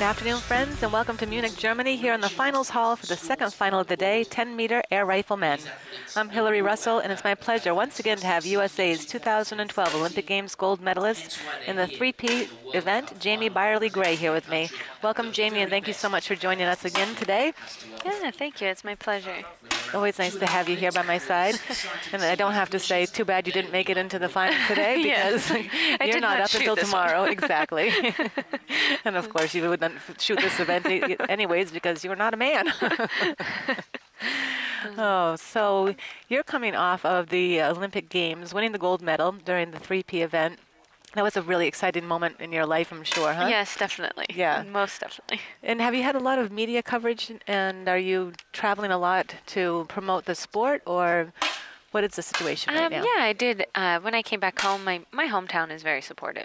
afternoon, friends, and welcome to Munich, Germany, here in the finals hall for the second final of the day, 10-meter air rifle men. I'm Hillary Russell, and it's my pleasure once again to have USA's 2012 Olympic Games gold medalist in the 3P event, Jamie Byerly-Gray, here with me. Welcome, Jamie, and thank you so much for joining us again today. Yeah, thank you. It's my pleasure. Always nice to have you here by my side. And I don't have to say, too bad you didn't make it into the final today, because you're not up until tomorrow. Exactly. And of course, you wouldn't shoot this event anyways, because you're not a man. Oh, so you're coming off of the Olympic Games, winning the gold medal during the 3P event. That was a really exciting moment in your life, I'm sure, huh? Yes, definitely. Yeah. Most definitely. And have you had a lot of media coverage, and are you traveling a lot to promote the sport, or what is the situation right now? Yeah, I did. When I came back home, my hometown is very supportive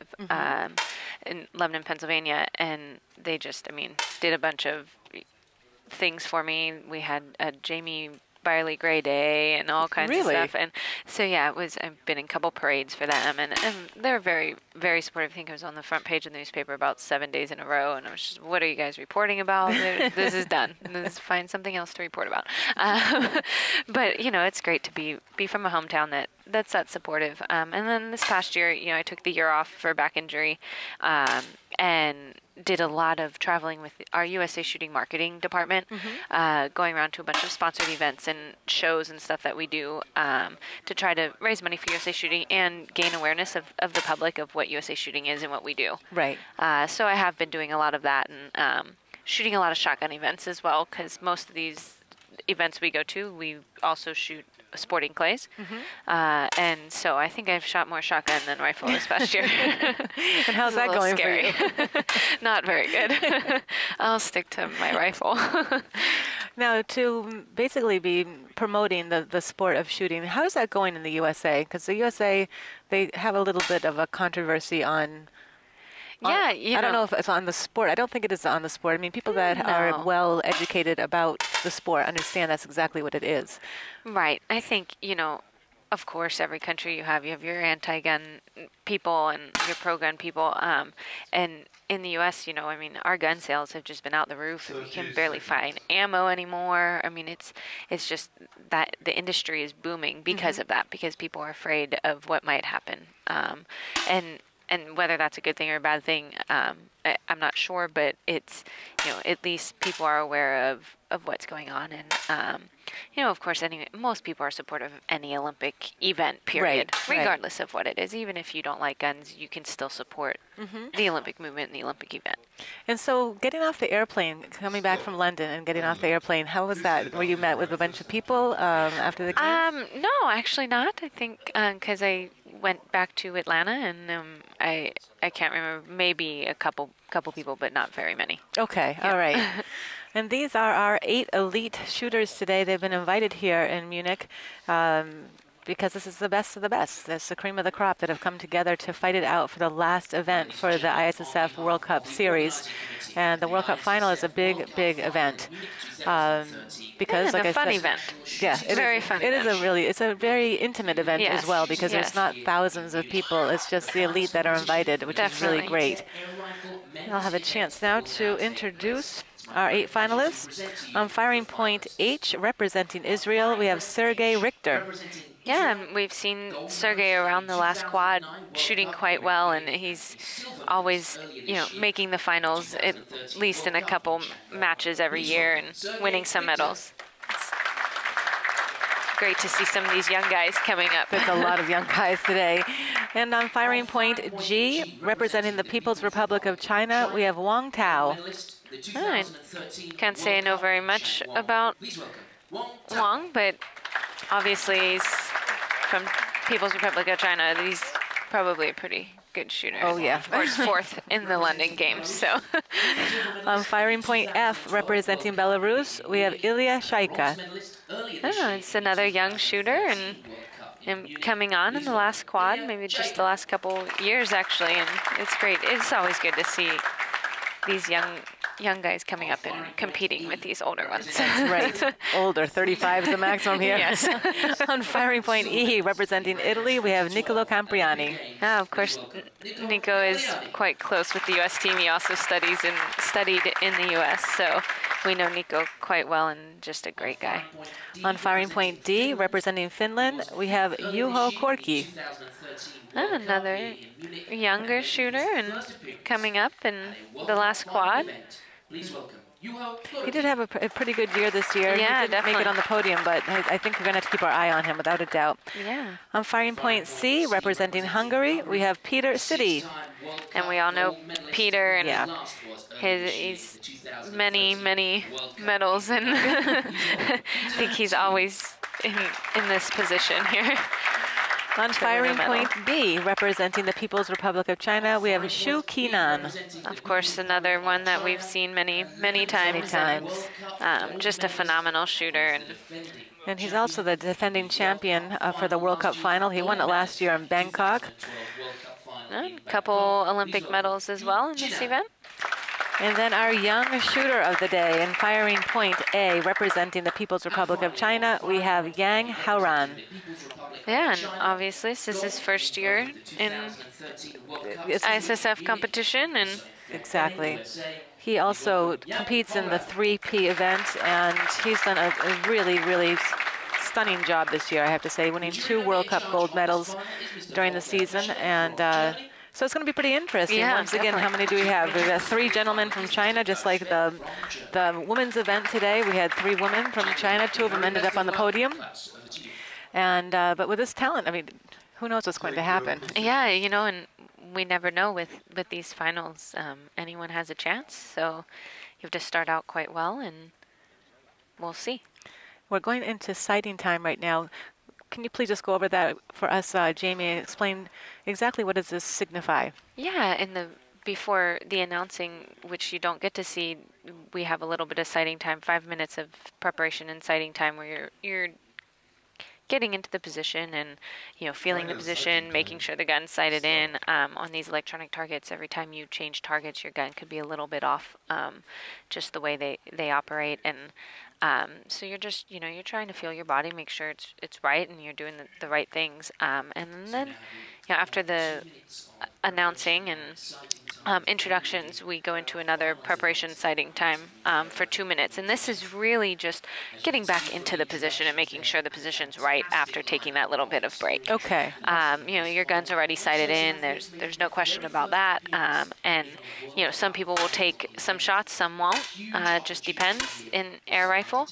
in Lebanon, Pennsylvania, and they just, did a bunch of things for me. We had a Jamie Byerly-Gray Day and all kinds of stuff. And so, yeah, I've been in a couple parades for them, and they're very, very supportive. I think I was on the front page of the newspaper about 7 days in a row, and I was just, what are you guys reporting about? This is done. Let's find something else to report about. But, you know, it's great to be from a hometown that's that supportive. And then this past year, you know, I took the year off for a back injury, and did a lot of traveling with our USA Shooting Marketing Department, going around to a bunch of sponsored events and shows and stuff that we do to try to raise money for USA Shooting and gain awareness of the public of what USA Shooting is and what we do. Right. So I have been doing a lot of that and shooting a lot of shotgun events as well, because most of these events we go to, we also shoot sporting clays. And so I think I've shot more shotgun than rifle this past year. And how's that going for you? Not very good. I'll stick to my rifle. Now, to basically be promoting the sport of shooting, how is that going in the USA? Because the USA, they have a little bit of a controversy on I don't know if it's on the sport. I don't think it is on the sport. I mean, people that are well educated about the sport understand that's exactly what it is. Right. I think, you know, of course, every country you have your anti-gun people and your pro-gun people. And in the U.S., you know, I mean, our gun sales have just been out the roof. We can barely find ammo anymore. I mean, it's just that the industry is booming because of that, because people are afraid of what might happen. And whether that's a good thing or a bad thing, I'm not sure, but it's, you know, at least people are aware of what's going on. And, you know, of course, most people are supportive of any Olympic event, period, regardless of what it is. Even if you don't like guns, you can still support the Olympic movement and the Olympic event. And so getting off the airplane, coming back from London and getting off the airplane, how was that? Were you met with a bunch of people after the games? No, actually not. I think because I went back to Atlanta, and I can't remember, maybe a couple people, but not very many. Okay, all right. And these are our 8 elite shooters today. They've been invited here in Munich because this is the best of the best. That's the cream of the crop that have come together to fight it out for the last event for the ISSF World Cup Series. And the World Cup Final is a big, big event. Because, like I said, fun event. Yeah, it's very fun. It's a very intimate event as well, because there's not thousands of people. It's just the elite that are invited, which is really great. I'll have a chance now to introduce our 8 finalists. On firing point H, representing Israel, we have Sergei Richter. Yeah, we've seen Sergei around the last quad shooting quite well, and he's always, you know, making the finals at least in a couple matches every year and winning some medals. It's great to see some of these young guys coming up. There's a lot of young guys today. And on firing point G, representing the People's Republic of China, we have Wang. I can't say I know very much about Wang, but obviously he's from People's Republic of China. He's probably a pretty good shooter. Oh, yeah. Of course, 4th in the London Games, so. On firing point F, representing Belarus, we have Ilya Shaika. Oh, it's another young shooter, and him coming on in the last quad, maybe just the last couple years, actually, and it's great. It's always good to see these young young guys coming up and competing with these older ones. That's right. Older, 35 is the maximum here. Yes. On firing point E, representing Italy, we have Niccolo Campriani. Of course, Nico is quite close with the U.S. team. He also studied in the U.S., so we know Nico quite well and just a great guy. On firing point D, representing Finland, we have Juho Korki. Another younger shooter and coming up in the last quad. He did have a pretty good year this year. Yeah, he didn't definitely make it on the podium, but I think we're going to have to keep our eye on him without a doubt. Yeah. On firing point C, representing Hungary, we have Peter City. And we all know Peter and Yeah. he's many medals, and I think he's always in this position here. On firing point B, representing the People's Republic of China, we have Xu Qinan. Of course, another one that we've seen many times. Just a phenomenal shooter. And he's also the defending champion for the World Cup Final. He won it last year in Bangkok. A couple Olympic medals as well in this event. And then our young shooter of the day in firing point A, representing the People's Republic of China, we have Yang Haoran. Yeah, and obviously this is his first year in ISSF competition. And exactly. He also competes in the 3P event, and he's done a really stunning job this year, I have to say, winning 2 World Cup gold medals during the season. And so it's going to be pretty interesting. Yeah, Once again, how many do we have? We've got 3 gentlemen from China, just like the women's event today. We had 3 women from China. 2 of them ended up on the podium. And but with this talent, I mean, who knows what's going to happen? yeah, and we never know with these finals. Anyone has a chance, so you have to start out quite well, and we'll see. We're going into sighting time right now. Can you please just go over that for us, Jamie, and explain exactly what does this signify? Yeah, before the announcing, which you don't get to see, we have a little bit of sighting time, 5 minutes of preparation and sighting time where you're getting into the position and feeling the position, making sure the gun's sighted in. On these electronic targets, every time you change targets, your gun could be a little bit off, just the way they operate. And so you're just you're trying to feel your body, make sure it's right, and you're doing the right things. And then after the announcing and introductions, we go into another preparation sighting time for 2 minutes. And this is really just getting back into the position and making sure the position's right after taking that little bit of break. Okay. Your gun's already sighted in. There's no question about that. And some people will take some shots, some won't. Just depends in air rifle.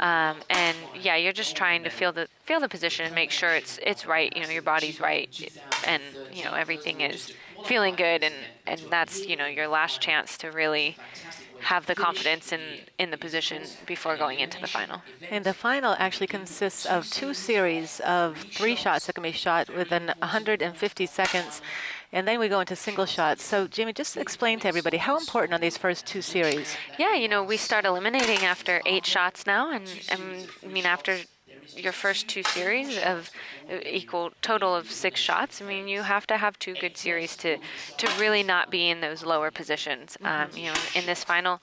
And yeah, you're just trying to feel the position and make sure it's right. Your body's right, and everything is feeling good, and that's your last chance to really have the confidence in the position before going into the final. And the final actually consists of 2 series of 3 shots that can be shot within 150 seconds. And then we go into single shots. So, Jamie, just explain to everybody, how important are these first 2 series? Yeah, we start eliminating after 8 shots now. And I mean, after your first 2 series of equal total of 6 shots, I mean, you have to have 2 good series to really not be in those lower positions. In this final,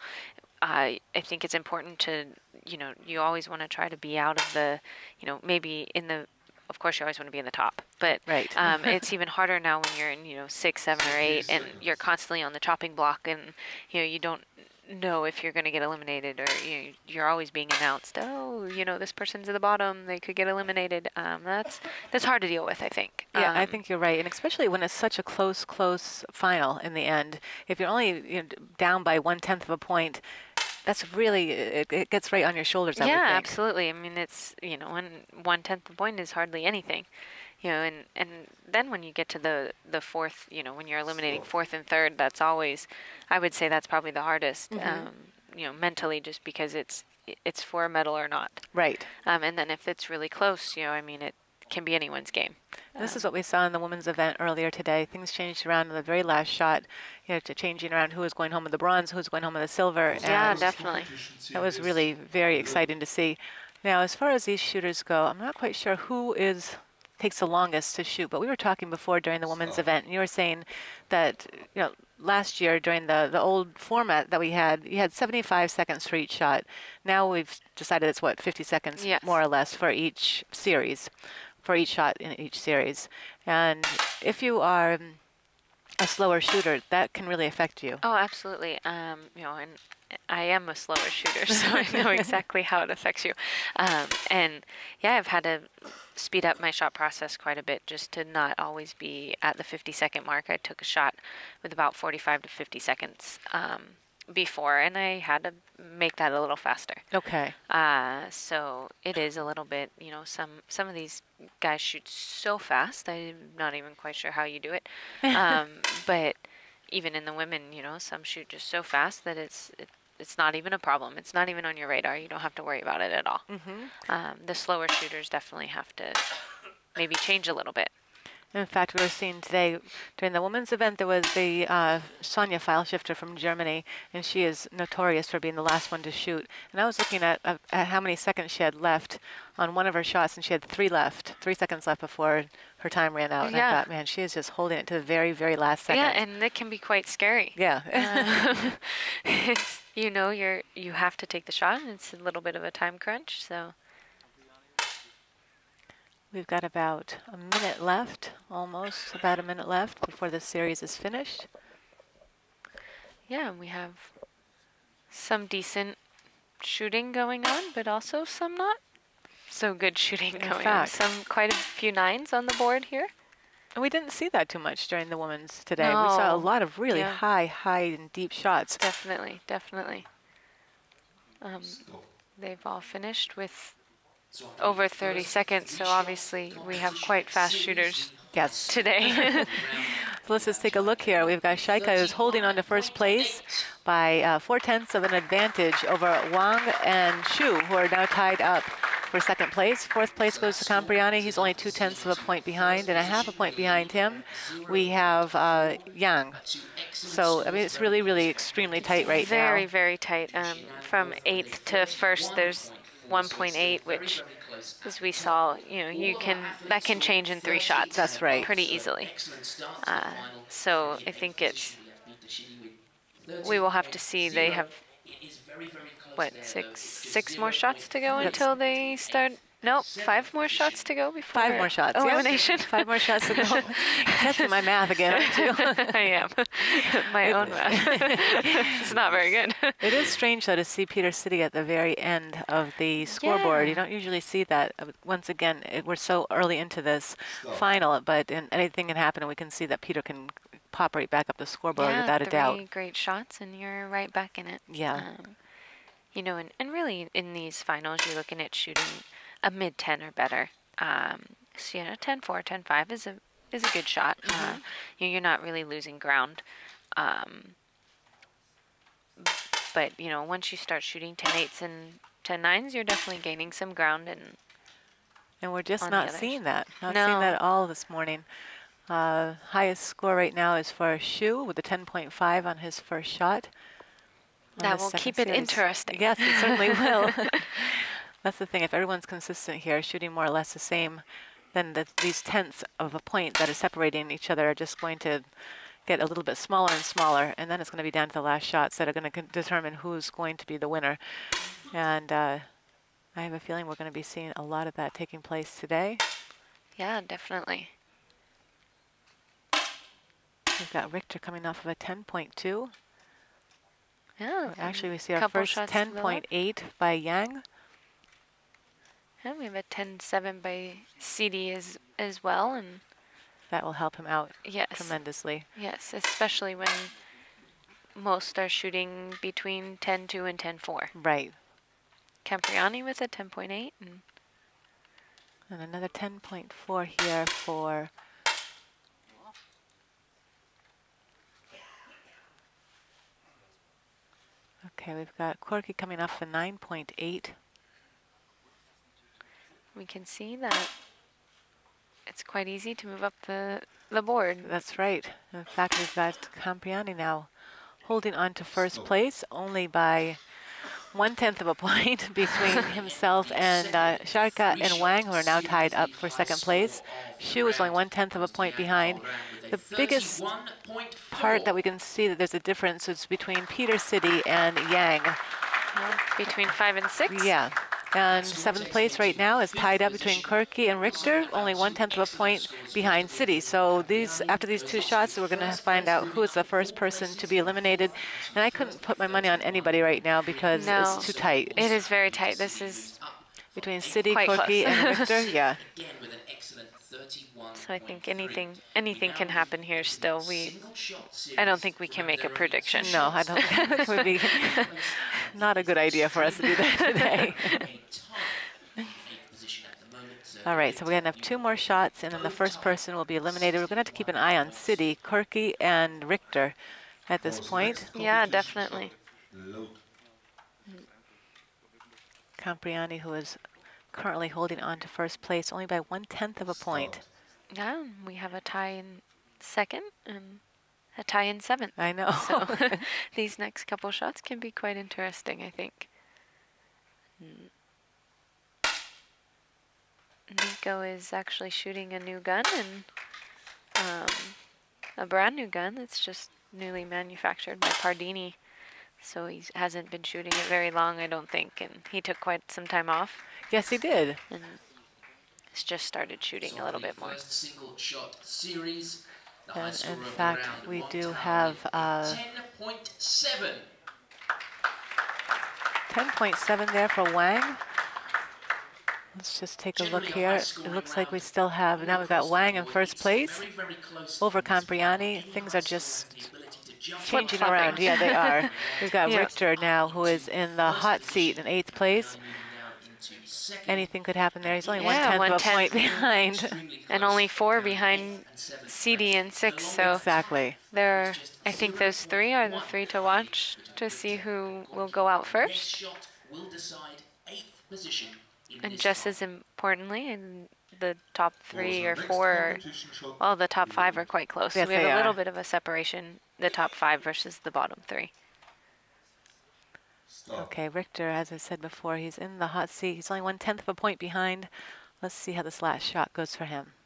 I think it's important to, you always want to try to be out of the, maybe in the, of course, you always want to be in the top, but right. It's even harder now when you're in, 6, 7, or 8, and you're constantly on the chopping block, and you don't know if you're going to get eliminated, or you're always being announced. Oh, this person's at the bottom; they could get eliminated. That's hard to deal with, I think. Yeah, I think you're right, and especially when it's such a close final in the end. If you're only down by 1/10 of a point, that's really, it gets right on your shoulders, I would think. Yeah, absolutely. I mean, it's, when 1/10 of a point is hardly anything, and then when you get to the fourth, when you're eliminating 4th and 3rd, that's always, I would say that's probably the hardest, mentally, just because it's for a medal or not. Right. And then if it's really close, I mean, it can be anyone's game. This is what we saw in the women's event earlier today. Things changed around in the very last shot, to changing around who was going home with the bronze, who was going home with the silver. Yeah, and definitely. That was really very exciting to see. Now, as far as these shooters go, I'm not quite sure who takes the longest to shoot, but we were talking before during the women's event, and you were saying that, last year during the old format that we had, you had 75 seconds for each shot. Now we've decided it's what, 50 seconds Yes. more or less for each series, for each shot in each series. And if you are a slower shooter, that can really affect you. Oh, absolutely. You know, and I am a slower shooter, so I know exactly how it affects you. And yeah, I've had to speed up my shot process quite a bit just to not always be at the 50-second mark. I took a shot with about 45 to 50 seconds before, and I had to make that a little faster. Okay. So it is a little bit, you know, some of these guys shoot so fast. I'm not even quite sure how you do it. But even in the women, you know, some shoot just so fast that it's not even a problem. It's not even on your radar. You don't have to worry about it at all. The slower shooters definitely have to maybe change a little bit. In fact, we were seeing today during the women's event, there was the Sonia file shifter from Germany, and she is notorious for being the last one to shoot. And I was looking at how many seconds she had left on one of her shots, and she had 3 seconds left before her time ran out. And I thought, man, she is just holding it to the very, very last second. Yeah, and it can be quite scary. Yeah. It's, you know, you have to take the shot, and it's a little bit of a time crunch, so. We've got about a minute left, almost about a minute left before this series is finished. Yeah, we have some decent shooting going on, but also some not so good shooting going on. Quite a few 9s on the board here. And we didn't see that too much during the women's today. No. We saw a lot of really high and deep shots. Definitely, definitely. They've all finished with over 30 seconds, so obviously we have quite fast shooters today. So let's just take a look here. We've got Shaika who's holding on to first place by 4/10 of an advantage over Wang and Shu, who are now tied up for second place. Fourth place goes to Campriani. He's only 2/10 of a point behind, and a half a point behind him we have Yang. So, I mean, it's really, really extremely tight right now. Very, very tight. From 8th to 1st, there's 1.8, which, as we saw, you know, that can change in 3 shots. That's right. Pretty easily. So I think we will have to see. They have, what, six more shots to go until they start. Nope, 5 more shots to go before 5 more shots. Elimination. Yes. 5 more shots to go. Testing my math again, aren't you? I am. My own math. It's not very good. It is strange, though, to see Peter sitting at the very end of the scoreboard. Yeah. You don't usually see that. Once again, we're so early into this final, but anything can happen, and we can see that Peter can pop right back up the scoreboard without a doubt. 3 great shots, and you're right back in it. Yeah. You know, and really in these finals, you're looking at shooting a mid-10 or better. So, you know, 10-4, 10-5 is a good shot. You're not really losing ground. But, you know, once you start shooting 10-8s and 10-9s, you're definitely gaining some ground. And we're just not seeing that. Not seeing that at all this morning. Highest score right now is for Shu with a 10.5 on his first shot. That will keep it interesting. Yes, it certainly will. That's the thing. If everyone's consistent here, shooting more or less the same, then these tenths of a point that are separating each other are just going to get a little bit smaller and smaller, and then it's going to be down to the last shots that are going to determine who's going to be the winner. And I have a feeling we're going to be seeing a lot of that taking place today. Yeah, definitely. We've got Richter coming off of a 10.2. Yeah. Actually, we see our first 10.8 by Yang. And we have a 10.7 by CD as well, and that will help him out tremendously. Yes, especially when most are shooting between 10.2 and 10.4. Right. Campriani with a 10.8, and another 10.4 here for. Okay, we've got Corky coming off a 9.8. We can see that it's quite easy to move up the board. That's right. In fact, we've got Campriani now holding on to first place only by 1/10 of a point between himself and Sharka and Wang, who are now tied up for second place. Shu is only 1/10 of a point behind. The biggest part that we can see that there's a difference is between Peter City and Yang. Between 5 and 6? Yeah. And 7th place right now is tied up between Kirky and Richter, only 1/10 of a point behind City. So after these 2 shots, we're going to find out who is the first person to be eliminated. And I couldn't put my money on anybody right now because it's too tight. It is very tight. This is between City, quite Kirky, close. and Richter. Yeah. So I think anything can happen here still. I don't think we can make a prediction. No, I don't think it would be not a good idea for us to do that today. All right, so we're going to have 2 more shots, and then the first person will be eliminated. We're going to have to keep an eye on City, Kirky, and Richter at this point. Yeah, definitely. Campriani, who is currently holding on to first place, only by 1/10 of a point. Yeah, we have a tie in 2nd and a tie in 7th. I know. So these next couple shots can be quite interesting, I think. Nico is actually shooting a new gun, and a brand new gun that's just newly manufactured by Pardini. So he hasn't been shooting it very long, I don't think, and he took quite some time off. Yes, he did. And he's just started shooting a little bit more. And in fact, we do have 10.7. 10.7 there for Wang. Let's just take a look here. It looks like we still have, now we've got Wang in first place over Campriani. Things are just changing around. Yeah, they are. We've got Richter now, who is in the hot seat in 8th place. Anything could happen there. He's only 1/10 of a point behind. And only 4 behind CD and 6. So exactly. I think those 3 are the 3 to watch to see who will go out first. And just as importantly, in the top 3 or 4, well, the top 5 are quite close. Yes, So we have a little bit of a separation, the top 5 versus the bottom 3. Okay, Richter, as I said before, he's in the hot seat. He's only 1/10 of a point behind. Let's see how this last shot goes for him.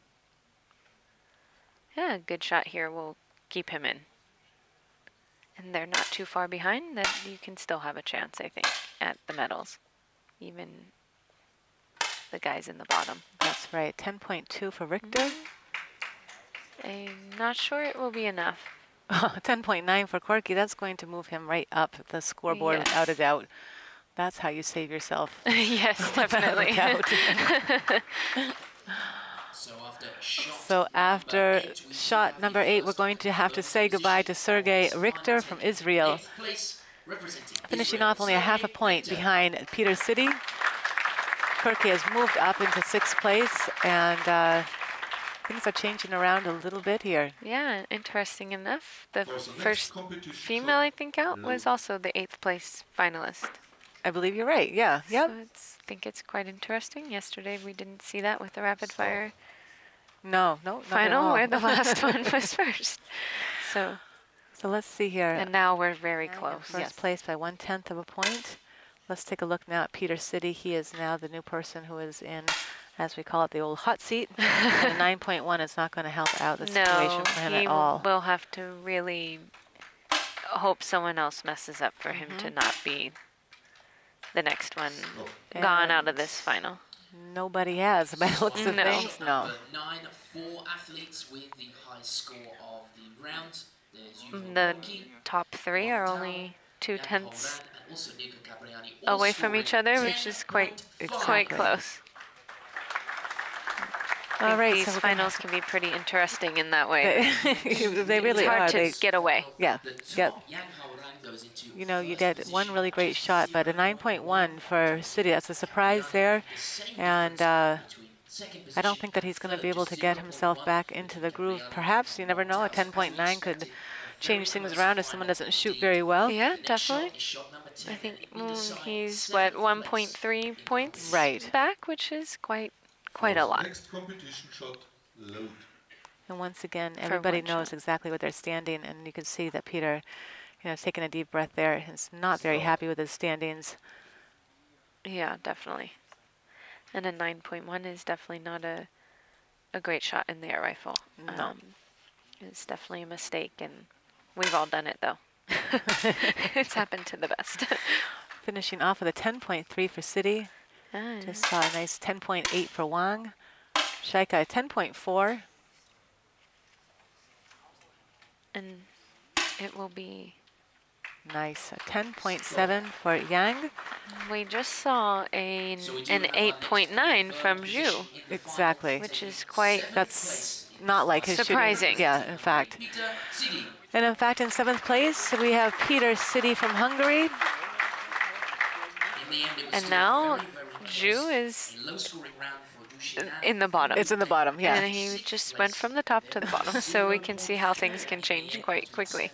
Yeah, a good shot here will keep him in. And they're not too far behind, that you can still have a chance, I think, at the medals. Even the guys in the bottom. That's right, 10.2 for Richter. I'm not sure it will be enough. 10.9 for Corky. That's going to move him right up the scoreboard without a doubt. That's how you save yourself. Yes, definitely. So after shot number 8, we're going to have to say goodbye to Sergei Richter from Israel. Finishing off only a half a point behind Peter City. Corky has moved up into 6th place, and things are changing around a little bit here. Yeah, interesting enough. The first female, I think, out was also the 8th place finalist. I believe you're right, yeah. Yep. So I think it's quite interesting. Yesterday we didn't see that with the rapid fire No, final where the last one was first. So let's see here. And now we're very close. First place by 1/10 of a point. Let's take a look now at Peter City. He is now the new person who is in, as we call it, the old hot seat. And 9.1 is not going to help out the situation for him at all. No, we'll have to really hope someone else messes up for him to not be the next one gone out of this final. Nobody has, by the looks of things. No. 9, 4 athletes with the high score of the round. The top 3 are only 2/10 away from each other, which is quite close. All right, these so finals can be pretty interesting in that way. They really are. It's hard to get away. Yeah, yep. You know, you get one really great shot, but a 9.1 for City, that's a surprise there. And I don't think that he's going to be able to get himself back into the groove. Perhaps, you never know, a 10.9 could change things around if someone doesn't shoot very well. Yeah, definitely. I think he's, what, 1.3 points back, which is quite a lot. And once again, everybody knows exactly what they're standing, and you can see that Peter, you know, taking a deep breath there. He's not very happy with his standings. Yeah, definitely. And a 9.1 is definitely not a great shot in the air rifle. No. It's definitely a mistake, and we've all done it, though. It's happened to the best. Finishing off with a 10.3 for City. Ah, Just saw a nice 10.8 for Wang. Shaika, 10.4. and it will be... Nice. A 10.7 for Yang. We just saw an 8.9 from Zhu, Exactly. which is quite That's not like his surprising. shooting. Yeah, in fact. And in fact, in 7th place, we have Peter City from Hungary. And now Zhu is in the bottom. It's in the bottom, yeah. And he just went from the top to the bottom, so we can see how things can change quite quickly.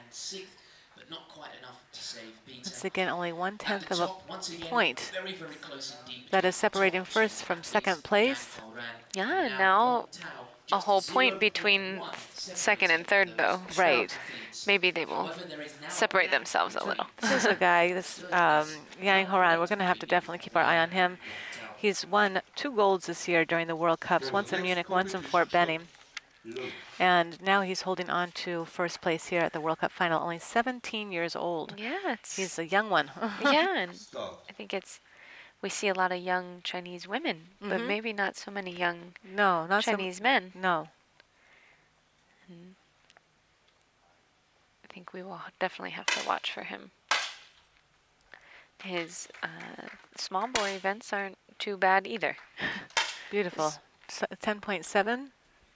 Once again, only 1/10 of a point. That is separating first from 2nd place. Yeah, now a whole point between 2nd and 3rd, though. Right. So maybe they will separate themselves a little. This is a guy, this Yang Haoran. We're going to have to definitely keep our eye on him. He's won 2 golds this year during the World Cups, once in Munich, once in Fort Benning. And now he's holding on to 1st place here at the World Cup Final, only 17 years old. Yeah, He's a young one. yeah, and I think we see a lot of young Chinese women, but maybe not so many young No, not Chinese men. No. I think we will definitely have to watch for him. His small boy events aren't too bad either. Beautiful. 10.7.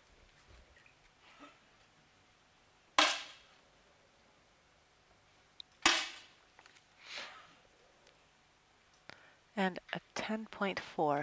And a 10.4.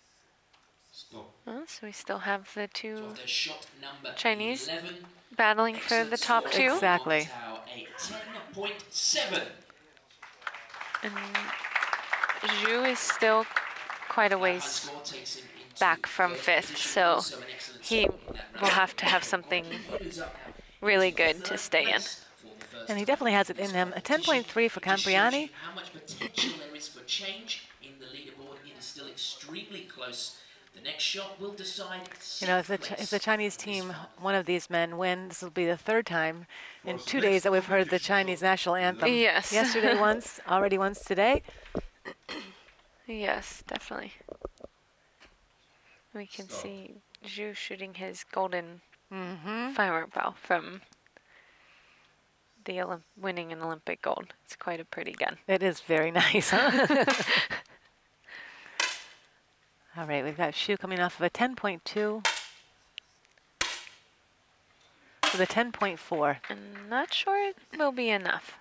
Oh, so we still have the 2 So after shot number Chinese 11, battling for the top 2. Exactly. a 10.7. And Zhu is still quite a ways back from 5th, so he will have to have something really good to stay in. And he definitely has it in him. A 10.3 for Campriani. How much potential there is for change in the leaderboard. It is still extremely close. The next shot will decide. You know, if the Chinese team, one of these men, win, this will be the 3rd time in 2 days that we've heard the Chinese national anthem. Yes. Yesterday once, already once today. Yes, definitely. We can see Zhu shooting his golden firework ball from the winning an Olympic gold. It's quite a pretty gun. It is very nice, huh? All right, we've got Shu coming off of a 10.2 with a 10.4. I'm not sure it will be enough.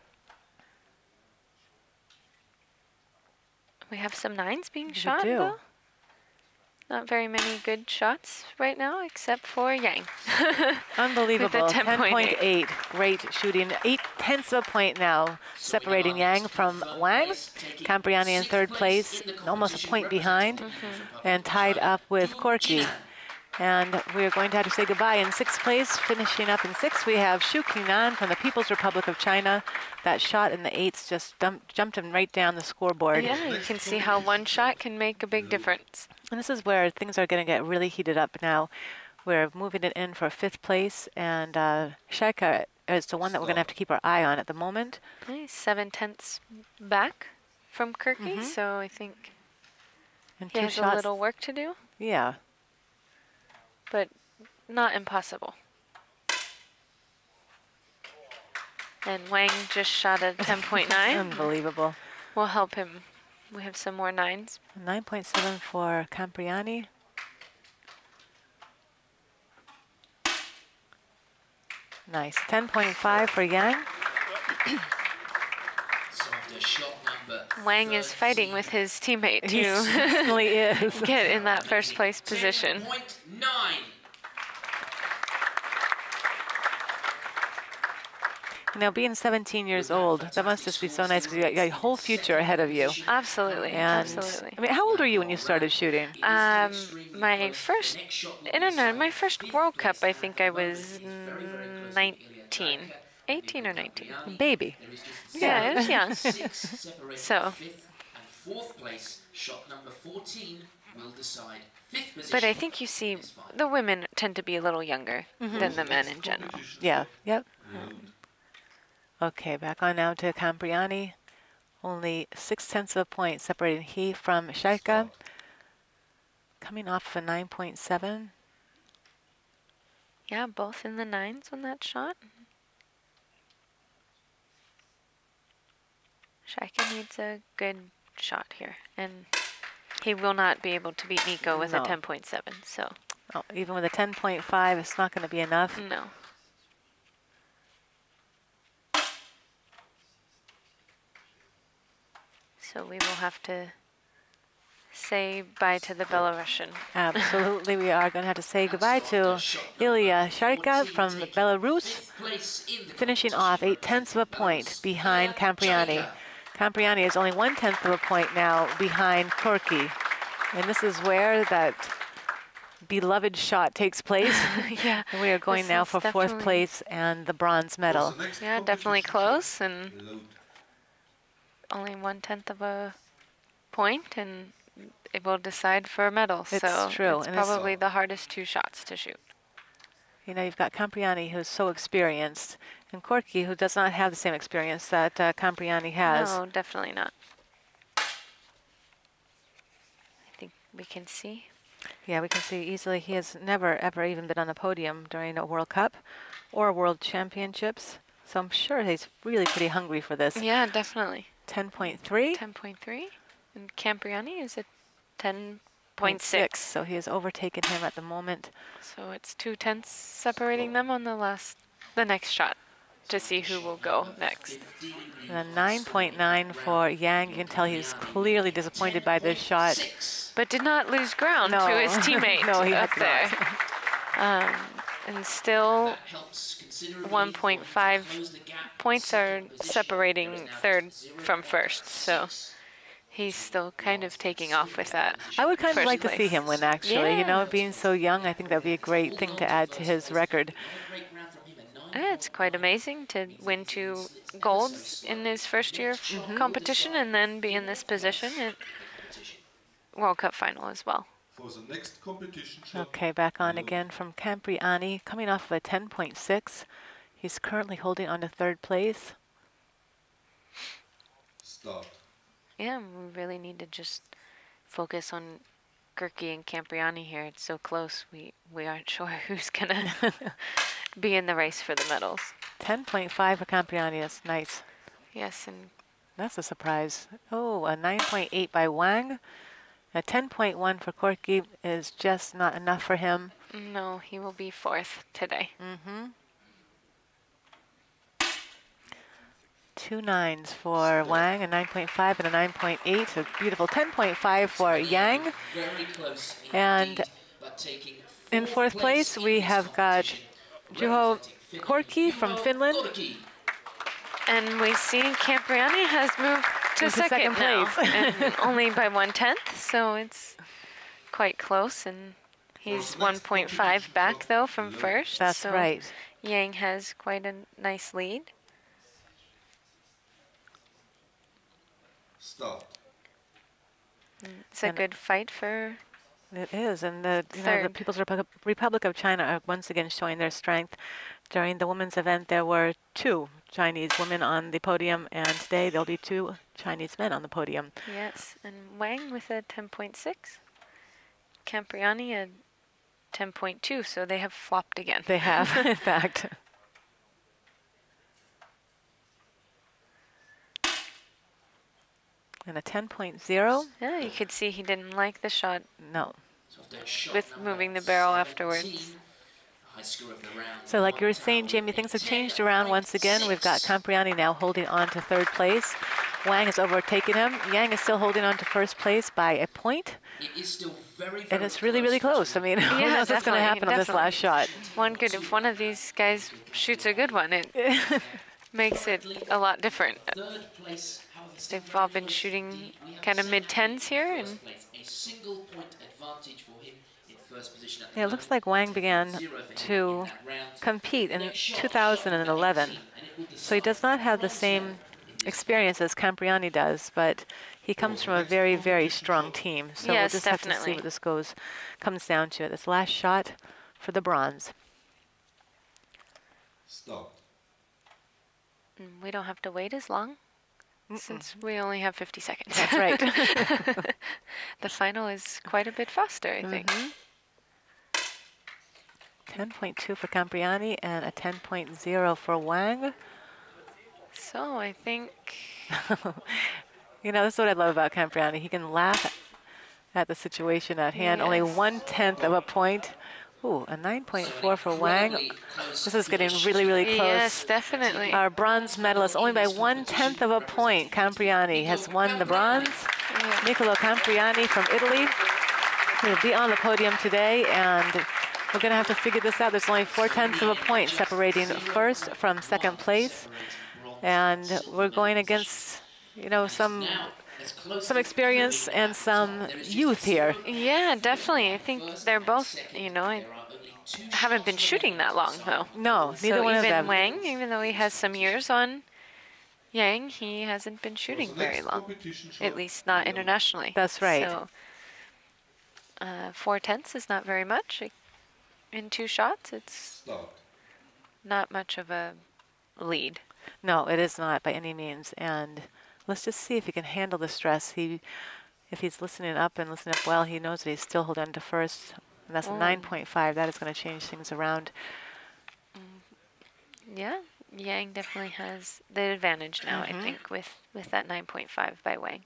We have some 9s being shot, do. though. Not very many good shots right now, except for Yang. Unbelievable. With a 10.8. 10.8. Great shooting. 0.8 of a point now, separating Yang from Wang. Campriani in 3rd place, almost a point behind, and tied up with Corky. And we're going to have to say goodbye in 6th place. Finishing up in 6th, we have Shu Qingnan from the People's Republic of China. That shot in the 8s just jumped him right down the scoreboard. Yeah, you can see how one shot can make a big difference. And this is where things are going to get really heated up now. We're moving it in for 5th place, and Shaika is the one that we're going to have to keep our eye on at the moment. Nice, 7/10 back from Kirky, so I think And he 2 has shots. a little work to do, Yeah. but not impossible. And Wang just shot a 10.9. Unbelievable. We'll help him. We have some more 9s. 9.7 for Campriani. Nice. 10.5 for Yang. So after shot number Wang is fighting with his teammate He to certainly is. get in that 1st place position. 10.9. Now, being 17 years old, that must just be so nice because you got a whole future ahead of you. Absolutely, And absolutely. I mean, how old were you when you started shooting? My first my first World Cup, I think I was 19, 18 or 19. Baby. Yeah, I was young. So. 5th and 4th place, shot number 14 will decide fifth position. But I think you see the women tend to be a little younger than the men in general. Yeah, yep. Okay, back on now to Campriani. Only 0.6 of a point separating he from Shaika. Coming off of a 9.7. Yeah, both in the 9s on that shot. Shaika needs a good shot here, and he will not be able to beat Nico with a 10.7. So, even with a 10.5, it's not going to be enough. No. So we will have to say bye to the Belarusian. Absolutely, we are going to have to say goodbye to Ilya Shaika from Belarus, finishing off 0.8 of a point behind Campriani. Campriani is only 0.1 of a point now behind Corky. And this is where that beloved shot takes place. Yeah. And we are going now for 4th place and the bronze medal. Yeah, definitely close, and only 1/10 of a point, and it will decide for a medal. It's so true. It's and probably the hardest 2 shots to shoot. You know, you've got Campriani, who's so experienced, and Corky, who does not have the same experience that Campriani has. No, definitely not. I think we can see. Yeah, we can see easily he has never, ever even been on the podium during a World Cup or World Championships. So I'm sure he's really pretty hungry for this. Yeah, definitely. 10.3? 10.3. And Campriani is at 10.6. So he has overtaken him at the moment. So it's 0.2 separating them on the next shot to see who will go next. And a 9.9 for Yang. You can tell he's clearly disappointed by this shot. But did not lose ground to his teammate No, he up has there. And still 1.5 points are separating 3rd from 1st. So he's still kind of taking off with that. I would kind of like place. to see him win, actually. Yeah. You know, being so young, I think that would be a great thing to add to his record. Yeah, it's quite amazing to win 2 golds in his first year of competition and then be in this position at World Cup Final as well. For the next competition shot. Okay, back on again from Campriani, coming off of a 10.6. He's currently holding on to 3rd place. Start. Yeah, we really need to just focus on Gurki and Campriani here. It's so close. We aren't sure who's going to be in the race for the medals. 10.5 for Campriani. That's nice. Yes, and That's a surprise. Oh, a 9.8 by Wang. A 10.1 for Corky is just not enough for him. no, he will be 4th today. 2 9s for Wang, a 9.5 and a 9.8. A beautiful 10.5 for Yang. Very close And indeed, but taking in 4th place, we have got Juho Korki from Finland. And we see Campriani has moved to Into second second now, place. and only by 1/10, so it's quite close. And he's 1.5 back though from 1st. That's so right. Yang has quite a nice lead. Start. It's a good fight for. It is, and the Third. People's Republic of China are once again showing their strength. During the women's event, there were 2 Chinese women on the podium, and today there'll be 2 Chinese men on the podium. Yes, and Wang with a 10.6. Campriani a 10.2, so they have flopped again. They have, in fact. And a 10.0? Yeah, you could see he didn't like the shot No. with moving the barrel afterwards. So like you were saying, Jamie, things have changed around once again. We've got Campriani now holding on to 3rd place. Wang has overtaken him. Yang is still holding on to 1st place by a point. It is still very, And it's really, really close. I mean, who Yeah, knows what's going to happen on this definitely. last shot? If one of these guys shoots a good one, it makes it a lot different. Third place, however, They've all been shooting kind of mid-10s here, and a single point advantage for him in first position. Yeah, it looks like Wang began to compete in 2011. So he does not have the same experience as Campriani does, but he comes from a very, very strong team. So Yes, we'll just have to see definitely. what this comes down to. This last shot for the bronze. Start. We don't have to wait as long since we only have 50 seconds. That's right. The final is quite a bit faster, I think. 10.2 for Campriani and a 10.0 for Wang. So I think You know, this is what I love about Campriani. He can laugh at the situation at hand. Only Yes. 1/10 of a point. Ooh, a 9.4 for Wang. This is getting really, really close. yes, definitely. Our bronze medalist, only by 1/10 of a point. Campriani has won the bronze. Niccolo Campriani from Italy will be on the podium today, and we're going to have to figure this out. There's only 4/10 of a point separating first from second place, and we're going against, you know, some experience and some youth here. Yeah, definitely. I think they're both, you know, I haven't been shooting that long, though. No, neither So one of even them. Wang, even though he has some years on Yang, he hasn't been shooting The very next long, competition shot. at least not internationally. That's right. So 4/10 is not very much. In 2 shots, it's Start. not much of a lead. No, it is not by any means. And let's just see if he can handle the stress. If he's listening up and listening up well, he knows that he's still holding on to first. And that's a 9.5. That is going to change things around. Yeah, Yang definitely has the advantage now, I think, with that 9.5 by Wang.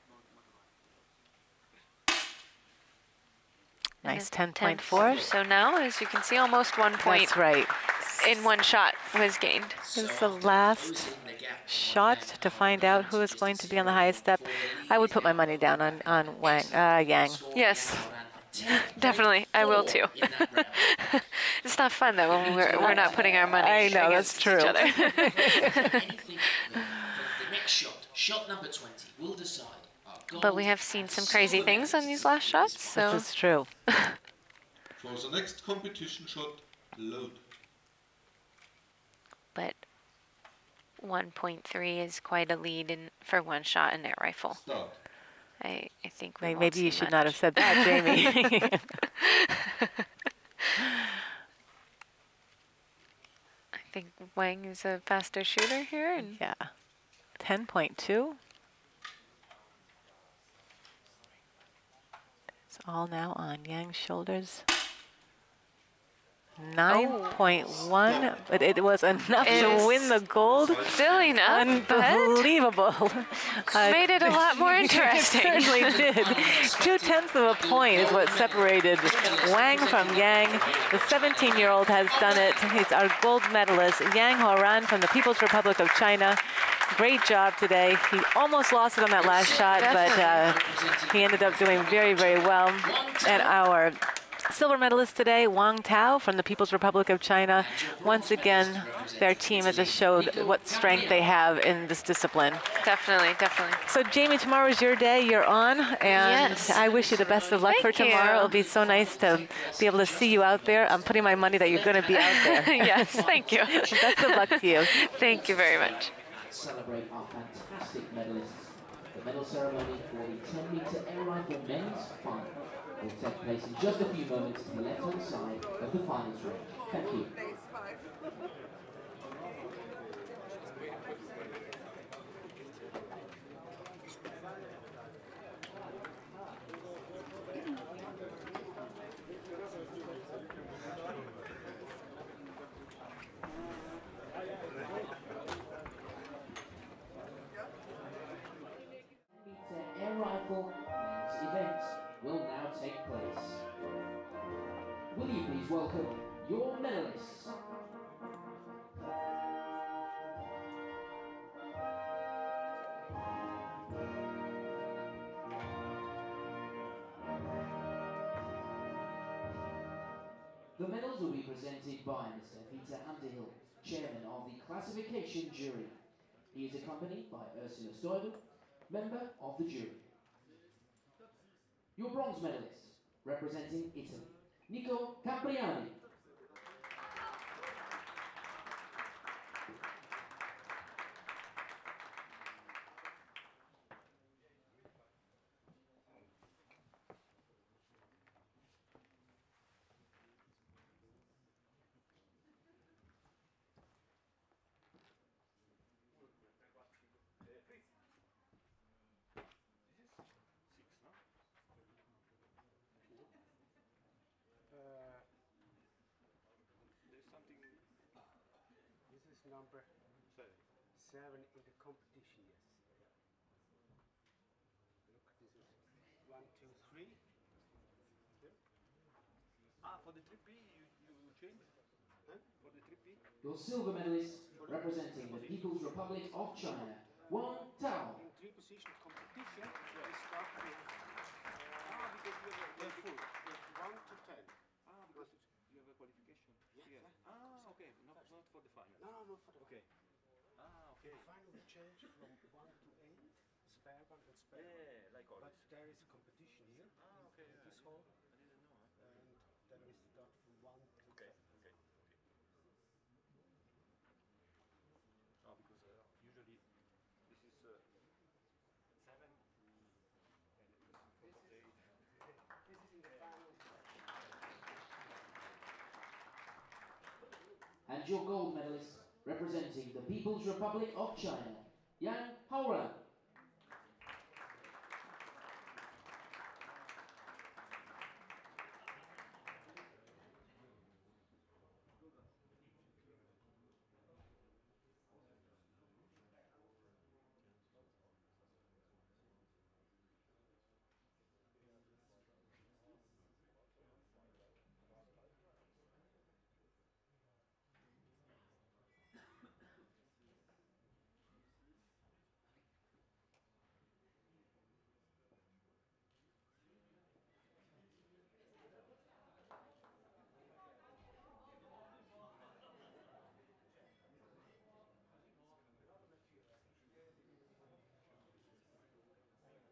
Nice, And a 10.4. So now, as you can see, almost 1 point That's right. in 1 shot was gained. This is the last shot to find out who is going to be on the highest step. I would put my money down on Wang, Yang. Yes, definitely. I will too. It's not fun though when we're not putting our money I know, that's against true. each other. Anything the next shot number 20, will decide. Our But we gold have seen and some crazy silver things on medals. these last shots, so This is true. For the next competition shot, load. but 1.3 is quite a lead for 1 shot in their rifle. Start. I think we won't Maybe you see should not have much. said that, Jamie. I think Wang is a faster shooter here, and Yeah. 10.2. It's all now on Yang's shoulders. 9.1, but it was enough to It's win the gold. still enough, but Unbelievable. made it a lot more interesting. It certainly did. 2/10 of a point is what separated Wang from Yang. The 17-year-old has done it. He's our gold medalist. Yang Haoran from the People's Republic of China. Great job today. He almost lost it on that last shot, but he ended up doing very, very well. And our silver medalist today, Wang Tao from the People's Republic of China. Once again, their team has just showed what strength they have in this discipline. definitely. So, Jamie, tomorrow is your day. You're on, and Yes. I wish you the best of luck for Thank tomorrow. you. It'll be so nice to be able to see you out there. I'm putting my money that you're going to be out there. Yes, thank you. Best of luck to you. Thank you very much. Celebrate our fantastic medalists. The medal ceremony for the 10-meter air rifle men's final will take place in just a few moments to the left-hand side of the finals room. Thank you. The air rifle men's event will now take place. Will you please welcome your medalists? The medals will be presented by Mr. Peter Underhill, Chairman of the Classification Jury. He is accompanied by Ursula Stoibel, Member of the Jury. Your bronze medalist, representing Italy, Niccolo Campriani. number 7 in the competition, yes. Look, this is 1, 2, 3. Here. Ah, for the 3P, you change? Huh? For the 3P? Your silver medalist, representing the People's Republic of China, Wang. In 3 position competition, we start with Because you have the full, with 1 to 10. because you have a qualification. Yeah. Ah, okay. Not for the final. No, no, for the Okay. Ah, okay. The final we change from 1 to 8, spare one and spare one. Yeah, like But always. there is a competition here, Ah, okay. in this hall, I didn't know. Huh? and then we start from 1 to 10. Okay. Oh, because usually this is 7 and this is 8. This is in the final. And your gold medalist, representing the People's Republic of China, Haoran.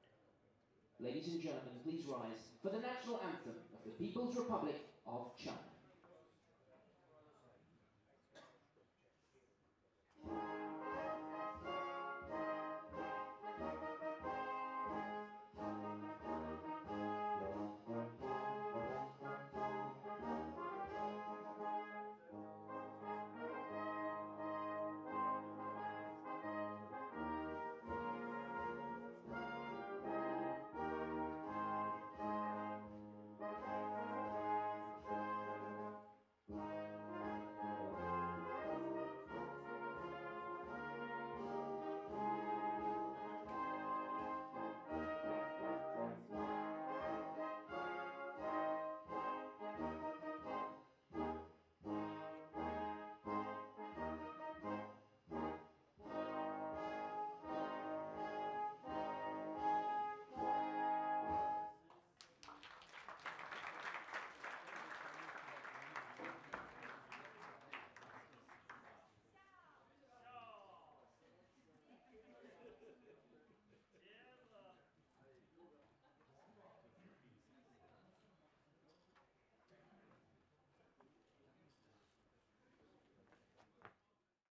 Ladies and gentlemen, please rise for the national anthem of the People's Republic of China.